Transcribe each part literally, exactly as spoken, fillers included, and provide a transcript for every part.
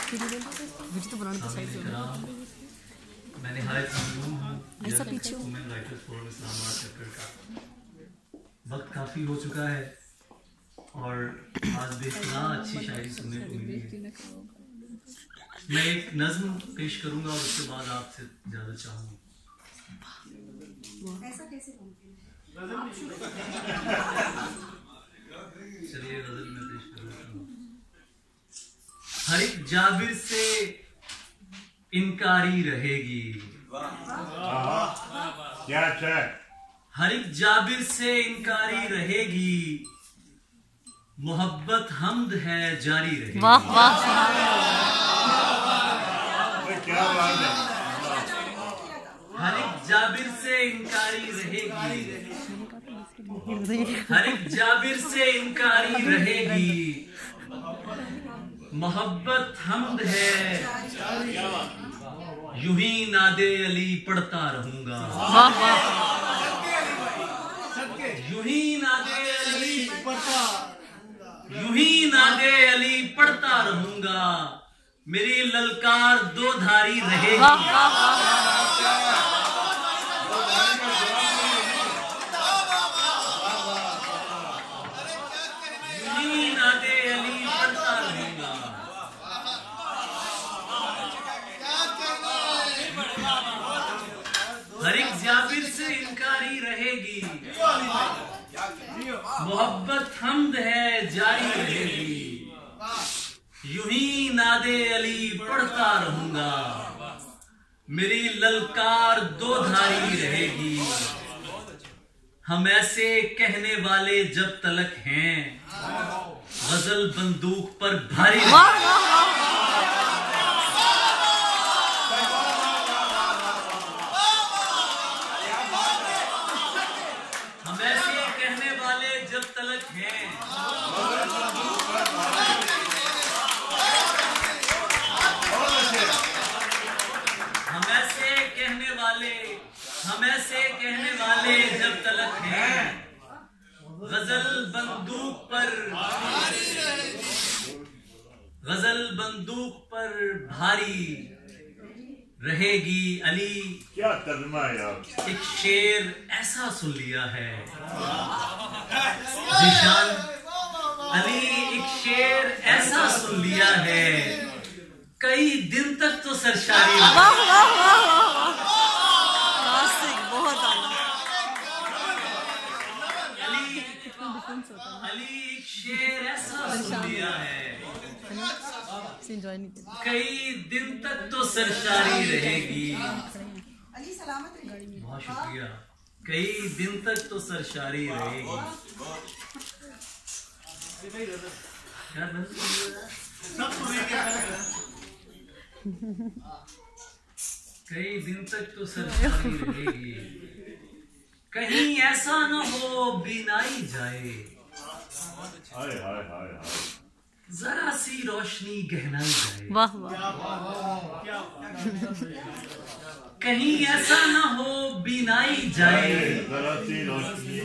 मुझे तो बनाने का साइज है। मैं निहायत ममनून हूँ ऐसा पीछे वुमेन राइटर्स फोरम इस्लामाबाद चक्कर का। वक्त काफ़ी हो चुका है और आज बेहतरीन अच्छी शायरी सुनने को मिली है। मैं एक नज्म पेश करूंगा और उसके बाद आपसे इजाजत चाहूंगा। चलिए गजल में पेश करूंगा। हर एक जाबिर से इनकारी रहेगी, क्या अच्छा है? हर एक जाबिर से इनकारी रहेगी, मोहब्बत हमद है जारी रहेगी। वाह वाह क्या बात है। हर एक जाबिर से इनकारी रहेगी, हर एक जाबिर से इनकारी रहेगी, मोहब्बत हमद है यूं ही नादे अली पढ़ता रहूंगा। वाह वाह यूं ही नादे अली यूं ही नादे अली पढ़ता रहूंगा, मेरी ललकार दो धारी रहेगी। वाह वाह यूं ही नादे अली पढ़ता रहूंगा। हर एक जाबिर से इनकारी रहेगी, मोहब्बत हमद है जारी रहेगी, यूं ही नादे अली पढ़ता रहूंगा, मेरी ललकार दो धारी रहेगी। हम ऐसे कहने वाले जब तलक हैं, गजल बंदूक पर भारी रहेगी। हम ऐसे कहने वाले जब तलक हैं, हम ऐसे कहने वाले हम ऐसे कहने वाले जब तलक हैं, गजल बंदूक पर गजल बंदूक पर भारी रहेगी। अली क्या तर्जुमा है यार। एक शेर ऐसा सुन लिया है जिशान, अली एक शेर ऐसा सुन लिया है, कई दिन तक तो सरशारी। वाह वाह वाह क्लासिक बहुत आला। अली अली एक शेर ऐसा सुन लिया है, कई दिन तक तो सरशारी रहेगी। बहुत शुक्रिया। कई दिन तक तो सरशारी रहेगी। कई दिन तक तो सरशारी रहेगी, कहीं ऐसा न हो बीनाई जाए, हाय हाय हाय हाय, जरा सी रोशनी गहनाई जाए। वाह वाह कहीं ऐसा न हो बीनाई जाए, जरा सी रोशनी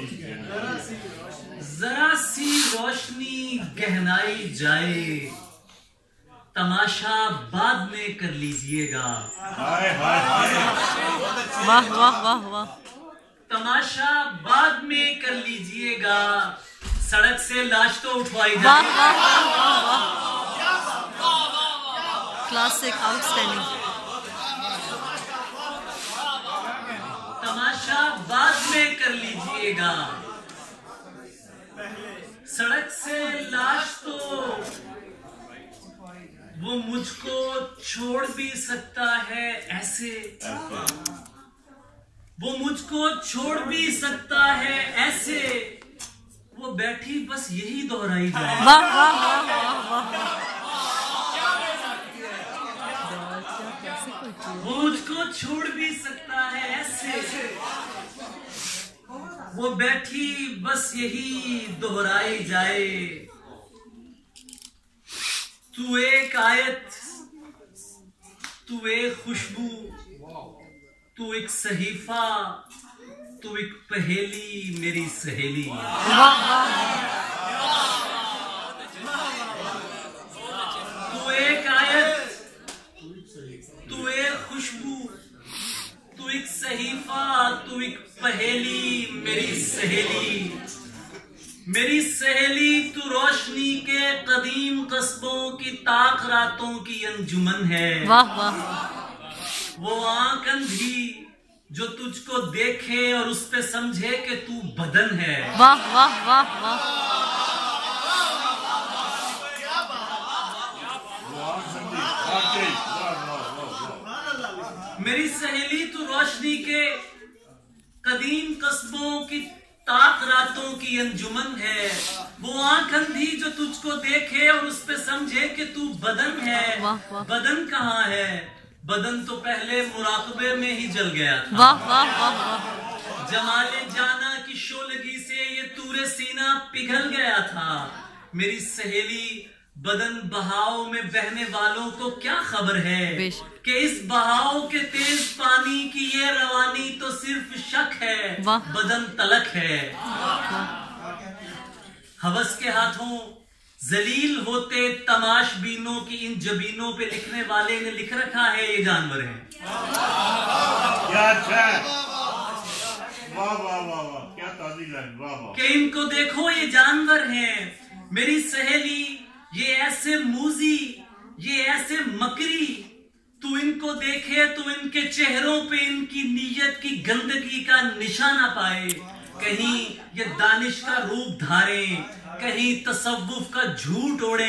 जरा सी रोशनी गहनाई जाए, तमाशा बाद में कर लीजिएगा। हाय हाय हाय, वाह वाह वाह वाह तमाशा बाद में कर लीजिएगा, सड़क से लाश तो उठवाई वाह जाए। वाह वाह वाह क्लासिक आउटस्टैंडिंग। तमाशा बाद में कर लीजिएगा, सड़क से लाश तो वो मुझको छोड़ भी सकता है ऐसे, वो मुझको छोड़ भी सकता है ऐसे, वो बैठी बस यही दोहराई जाए। वाह वाह वाह वाह वाह वो मुझको छोड़ भी सकता है ऐसे, वो बैठी बस यही दोहराई जाए। तू एक आयत, तू एक खुशबू, तू एक सहीफा, तू एक पहेली मेरी सहेली। तू एक आयत, कदीम कस्बों की ताक रातों की अंजुमन है। वाह वाह। वो आंख अंधी जो तुझको देखे और उस पे समझे कि तू बदन है। वाह वाह वाह वाह। मेरी सहेली तू रोशनी के कदीम कस्बों की ताक रातों की अंजुमन है। वो आंख अंधी जो तुझको देखे और उस पे समझे कि तू बदन है। वाह वाह। बदन कहाँ है? बदन तो पहले मुराकबे में ही जल गया था। वाह वाह वाह वाह। जमाले जाना की शोलगी से ये तूरे सीना पिघल गया था। मेरी सहेली बदन बहाव में बहने वालों को क्या खबर है कि इस बहाव के तेज पानी की ये रवानी तो सिर्फ शक है, बदन तलक है। हवस के हाथों जलील होते तमाशबीनों की इन जबीनों पे लिखने वाले ने लिख रखा है ये जानवर हैं। क्या अच्छा, वाह वाह वाह वाह, क्या ताज़ी लाइन, वाह वाह। कि इनको देखो ये जानवर हैं। मेरी सहेली ये ऐसे मूजी, ये ऐसे मकरी, तू इनको देखे तो इनके चेहरों पे इनकी नीयत की गंदगी का निशाना पाए। कहीं ये दानिश का रूप धारे, कहीं तसव्वुफ का झूठ ओढ़े।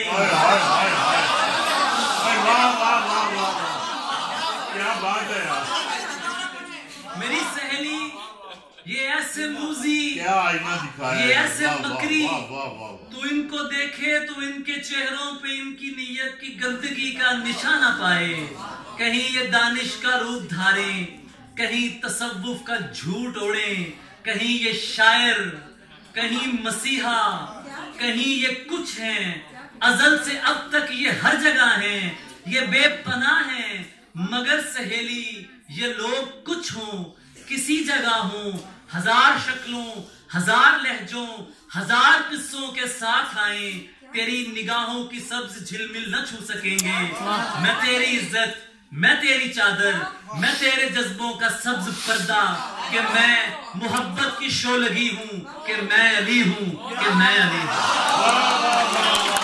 क्या बात है यार। मेरी सहेली ये ऐसे मूजी, क्या आईना दिखाया, ये ऐसे मकरी, वाह वाह वाह। तू इनको देखे तो इनके चेहरों पे इनकी नीयत की गंदगी का निशाना पाए। कहीं ये दानिश का रूप धारे, कहीं तसव्वुफ का झूठ ओढ़े। कहीं ये शायर, कहीं मसीहा, कहीं ये कुछ हैं। अजल से अब तक ये हर जगह हैं। ये बेपनाह हैं मगर सहेली ये लोग कुछ हों, किसी जगह हों। हजार शक्लों, हजार लहजों, हजार किस्सों के साथ आए। तेरी निगाहों की सब्ज झिलमिल न छू सकेंगे। मैं तेरी इज्जत, मैं तेरी चादर, मैं तेरे जज्बों का सब्ज पर्दा, कि मैं मोहब्बत की शोलगी हूँ, कि मैं अली हूँ, कि मैं अली हूँ।